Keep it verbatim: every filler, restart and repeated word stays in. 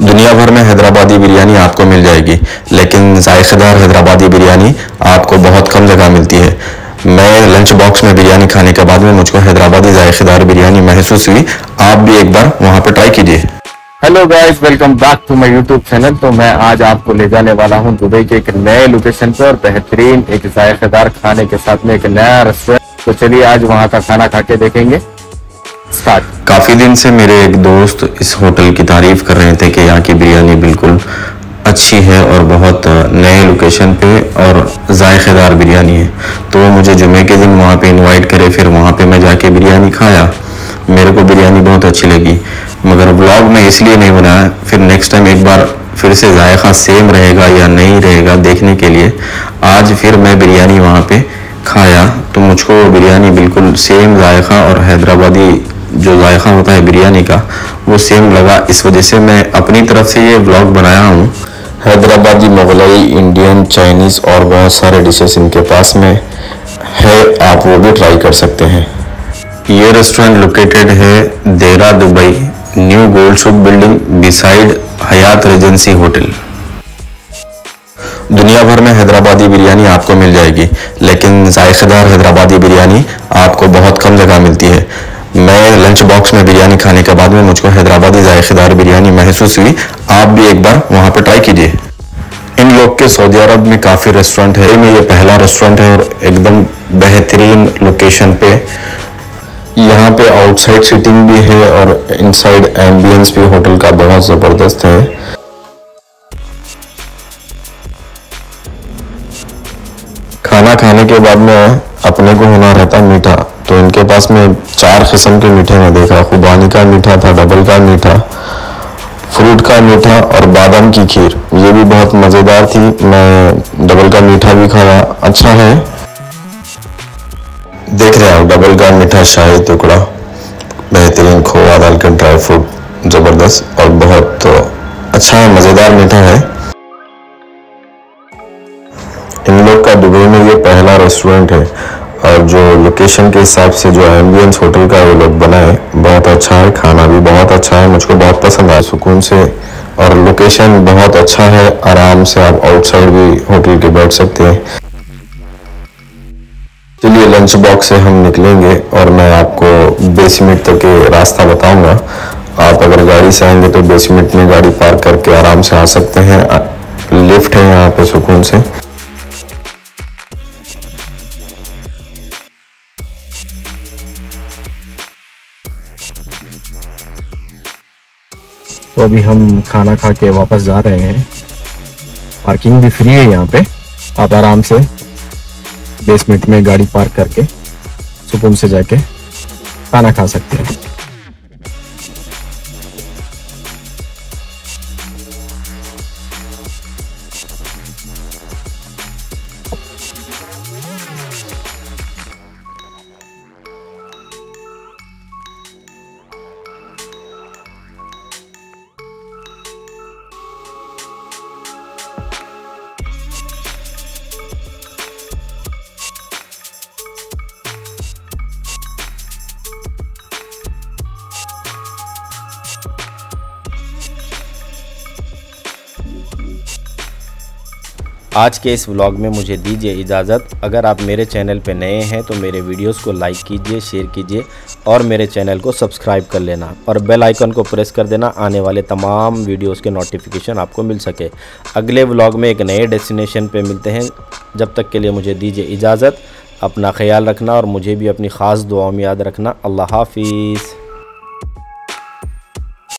दुनिया भर में हैदराबादी बिरयानी आपको मिल जाएगी, लेकिन जायकेदार हैदराबादी बिरयानी आपको बहुत कम जगह मिलती है। मैं लंच बॉक्स में बिरयानी खाने के बाद में मुझको हैदराबादी जायकेदार बिरयानी महसूस हुई। आप भी एक बार वहां पर ट्राई कीजिए। Hello guys, welcome back to my YouTube channel. तो मैं आज आपको ले जाने वाला हूं दुबई के एक नए लोकेशन पर, बेहतरीन एक जायकेदार खाने के साथ में एक नया रेस्टोरेंट। तो चलिए आज वहां का खाना खा के देखेंगे। स्टार्ट। काफ़ी दिन से मेरे एक दोस्त इस होटल की तारीफ कर रहे थे कि यहाँ की बिरयानी बिल्कुल अच्छी है और बहुत नए लोकेशन पे और जायकेदार बिरयानी है। तो वो मुझे जुमे के दिन वहाँ पे इनवाइट करे, फिर वहाँ पे मैं जाके बिरयानी खाया। मेरे को बिरयानी बहुत अच्छी लगी, मगर व्लॉग में इसलिए नहीं बनाया। फिर नेक्स्ट टाइम एक बार फिर से जायका सेम रहेगा या नहीं रहेगा देखने के लिए आज फिर मैं बिरयानी वहाँ पे खाया, तो मुझको बिरयानी बिल्कुल सेम जायका और हैदराबादी जो जायका होता है बिरयानी का वो सेम लगा। इस वजह से मैं अपनी तरफ से ये व्लॉग बनाया हूँ। हैदराबादी, मुगलई, इंडियन, चाइनीज़ और बहुत सारे डिशेस इनके पास में है, आप वो भी ट्राई कर सकते हैं। ये रेस्टोरेंट लोकेटेड है Deira Dubai, new gold shop building beside Hyatt Regency hotel. दुनिया भर में हैदराबादी बिरयानी आपको मिल जाएगी, लेकिन जायकेदार हैदराबादी बिरयानी आपको बहुत कम जगह मिलती है। मैं लंच बॉक्स में बिरयानी खाने के बाद में मुझको हैदराबादी जायकेदार बिरयानी महसूस हुई। आप भी एक बार वहां पर ट्राई कीजिए। इन लोग के सऊदी अरब में काफ़ी रेस्टोरेंट है, में ये पहला रेस्टोरेंट है और एकदम बेहतरीन लोकेशन पे। यहाँ पे आउटसाइड सीटिंग भी है और इनसाइड एम्बियंस भी होटल का बहुत ज़बरदस्त है। खाना खाने के बाद में अपने को होना रहता मीठा, तो इनके पास में चार किस्म के मीठे में देखा। खुबानी का मीठा था, डबल का मीठा, फ्रूट का मीठा और बादाम की खीर। ये भी बहुत मज़ेदार थी। मैं डबल का मीठा भी खाया, अच्छा है। देख रहे हो डबल का मीठा शाही टुकड़ा, बेहतरीन खोआ डाल कर, ड्राई फ्रूट ज़बरदस्त और बहुत अच्छा है, मज़ेदार मीठा है। इन लोग का दुबई में ये पहला रेस्टोरेंट है और जो लोकेशन के हिसाब से जो एम्बियंस होटल का वो लोग बनाए बहुत अच्छा है। खाना भी बहुत अच्छा है, मुझको बहुत पसंद आया सुकून से, और लोकेशन बहुत अच्छा है। आराम से आप आउटसाइड भी होटल के बैठ सकते हैं। चलिए लंच बॉक्स से हम निकलेंगे और मैं आपको बीस मिनट तक के रास्ता बताऊंगा। आप अगर गाड़ी से आएंगे तो बीस मिनट में गाड़ी पार्क करके आराम से आ सकते हैं। लिफ्ट है यहाँ पे सुकून से। तो अभी हम खाना खा के वापस जा रहे हैं। पार्किंग भी फ्री है यहाँ पे, आप आराम से बीस मिनट में गाड़ी पार्क करके सुकून से जाके खाना खा सकते हैं। आज के इस व्लॉग में मुझे दीजिए इजाज़त। अगर आप मेरे चैनल पर नए हैं तो मेरे वीडियोस को लाइक कीजिए, शेयर कीजिए और मेरे चैनल को सब्सक्राइब कर लेना और बेल आइकन को प्रेस कर देना, आने वाले तमाम वीडियोस के नोटिफिकेशन आपको मिल सके। अगले व्लॉग में एक नए डेस्टिनेशन पे मिलते हैं। जब तक के लिए मुझे दीजिए इजाज़त। अपना ख्याल रखना और मुझे भी अपनी ख़ास दुआओं में याद रखना। अल्लाह हाफिज़।